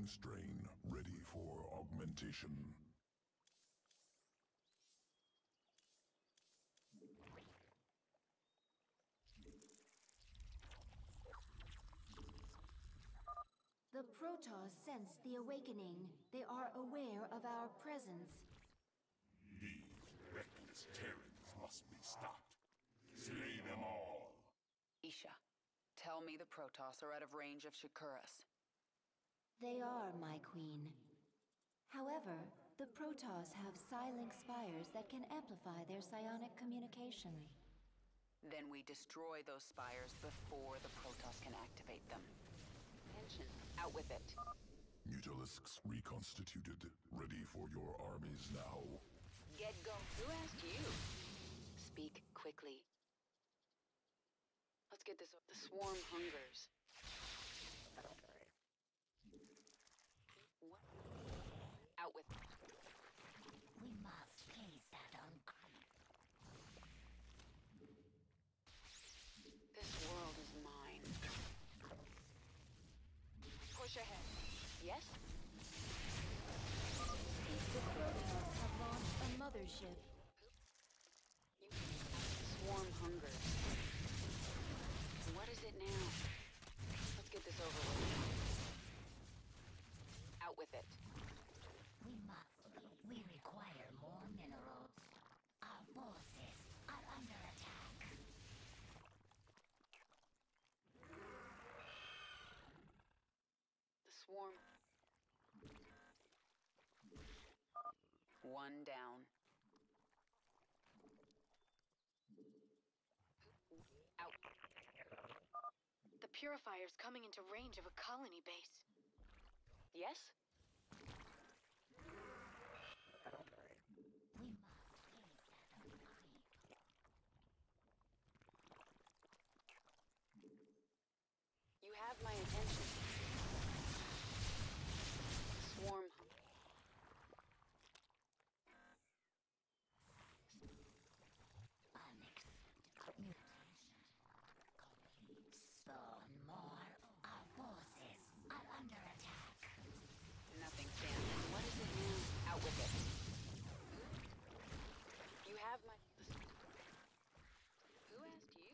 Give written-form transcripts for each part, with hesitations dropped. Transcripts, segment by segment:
Incoming strain ready for augmentation. The Protoss sense the awakening. They are aware of our presence. These reckless Terrans must be stopped. Slay them all. Isha, tell me the Protoss are out of range of Shakuras. They are, my queen. However, the Protoss have Psi-Link spires that can amplify their psionic communication. Then we destroy those spires before the Protoss can activate them. Attention, out with it. Mutalisks reconstituted, ready for your armies now. Get going. Who asked you? Speak quickly. Let's get this. The swarm hungers. What? Out with it. We must face that on creep. This world is mine. Push ahead. Yes? The Protoss have launched a mothership. Swarm hungers. What is it now? Let's get this over with. Out with it. We require more minerals. Our forces are under attack. The swarm. One down. Out. The Purifier's coming into range of a colony base. Yes? We must face that on creep. You have my attention. Swarm. Unacceptable mutation. Complete. Spawn more. Our forces are under attack. Nothing stands. What is it now? Out with it. You have my... Who asked you?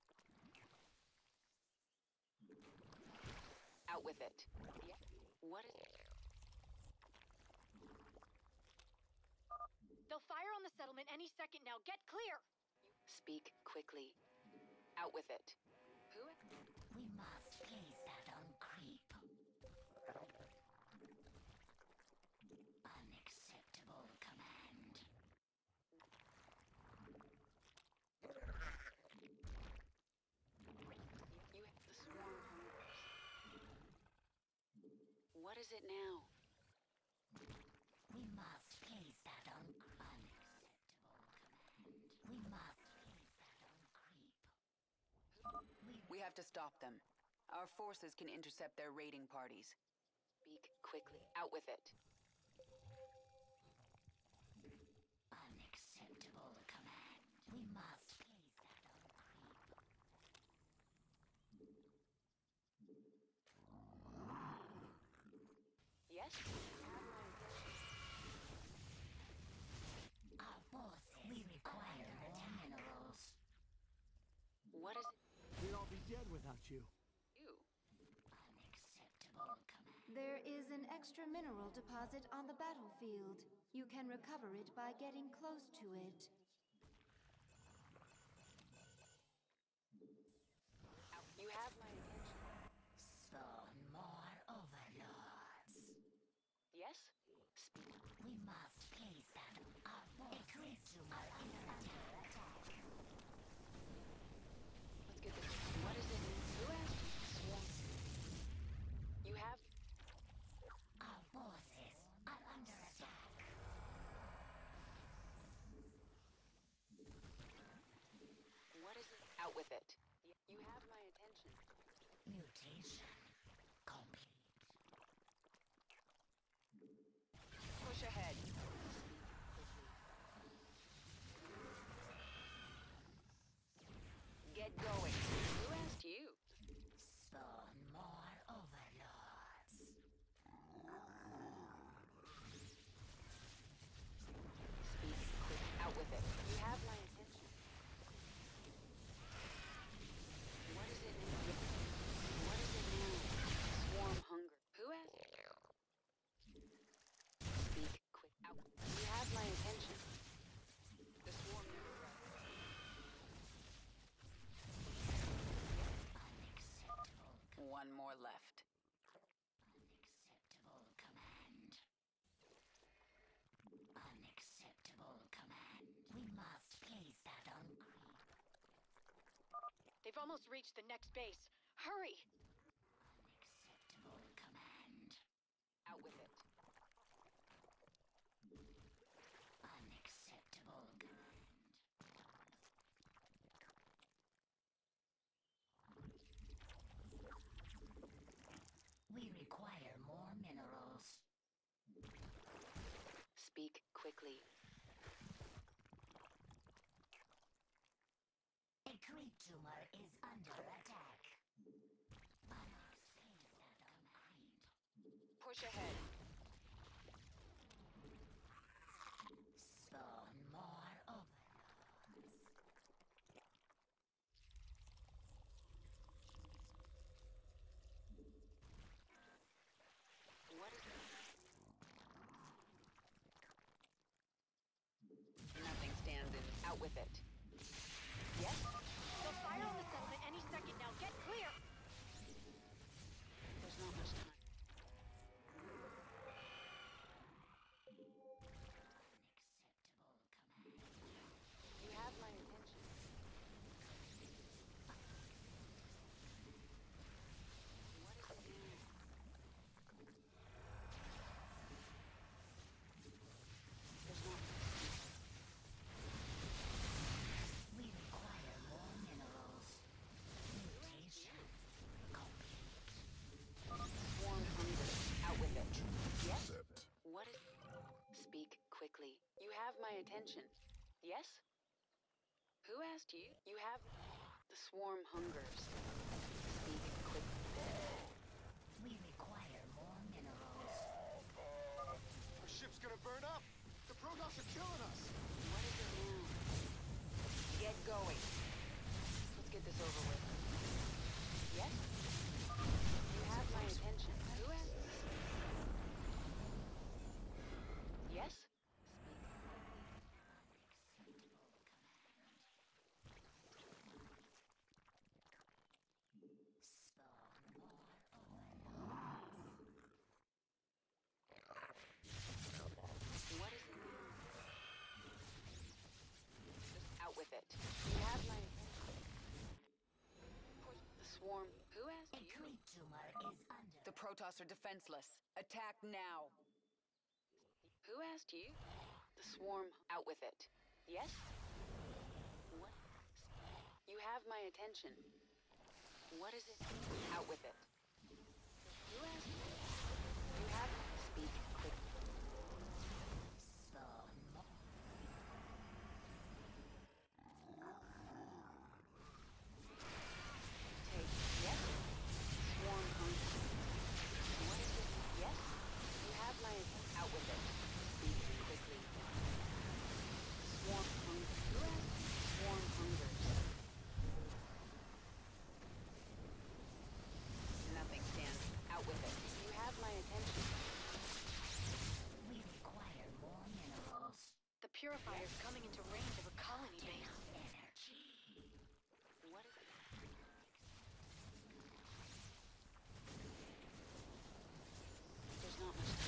Out with it. Yeah. What is it? They'll fire on the settlement any second now. Get clear! Speak quickly. Out with it. Who? We must face that on creep. Unacceptable command. You have the swarm hungers. What is it now? We must face that on unacceptable command. We must face that on creep. We have to stop them. Our forces can intercept their raiding parties. Speak quickly. Out with it. Unacceptable command. We must face that on creep. Yes? Our forces. We require more minerals. What is it? We'd all be dead without you. You? Unacceptable command. There is an extra mineral deposit on the battlefield. You can recover it by getting close to it. You have my attention. Spawn more overlords. Yes? Speak. We must face that. Our forces are under attack. Let's get this. What is it? Who asked you? Swarm. You have... Our forces are under attack. What is it? Out with it. You have my attention. Mutation complete. Push ahead. Get going. Who asked you? Spawn more overlords. almost reached the next base. Hurry! Unacceptable command. Out with it. Unacceptable command. We require more minerals. Speak quickly. A creep tumor is under attack. Push ahead. Spawn more overlords. What is it? Nothing stands in. Out with it. Yes? They'll fire on the settlement any second now. Get clear! There's not much time. Unacceptable command. You have my attention. What is it now? There's not much time. We require more minerals. Mutation complete. Swarm hunger. Out with it. Yes? Accept. What is... Speak quickly. You have my attention. Yes? Who asked you? You have... The swarm hungers. Speak quickly. We require more minerals. Our ship's gonna burn up! The Protoss are killing us! What is it now? Get going. Let's get this over with. Yes? You have my attention. Who asked? Yes? Spawn more overlords. What is it now? Just out with it. You have my attention. Push the swarm. Who asked A you? creep tumor is under. The Protoss are defenseless. Attack now. Who asked you? The swarm. Out with it. Yes? What? You have my attention. What is it? Out with it. Who asked you? You have... Speak quickly. Spawn more. Take... Yes? Swarm hunger. What is it? Yes? You have my... Out with it. Speak quickly. Swarm hunger. Who asked? Swarm hungers. Nothing stands. Out with it. You have my attention. We require more minerals. The Purifier's coming into range of a colony base. Energy. What is it? There's not much